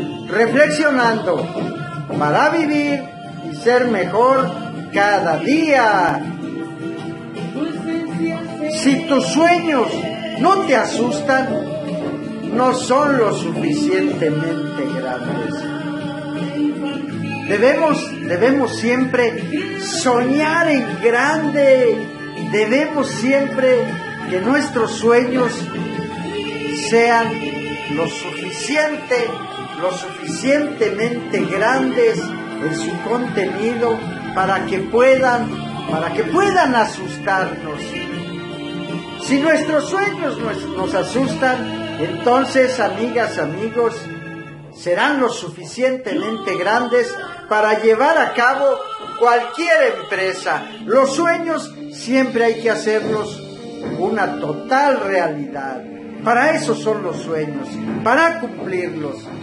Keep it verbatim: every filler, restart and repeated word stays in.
reflexionando para vivir y ser mejor cada día. Si tus sueños no te asustan, no son lo suficientemente grandes. Debemos, debemos siempre soñar en grande. Debemos siempre que nuestros sueños sean lo suficiente, lo suficientemente grandes en su contenido para que puedan, para que puedan asustarnos. Si nuestros sueños nos, nos asustan, entonces, amigas, amigos, serán lo suficientemente grandes para llevar a cabo cualquier empresa. Los sueños siempre hay que hacerlos una total realidad. Para eso son los sueños, para cumplirlos.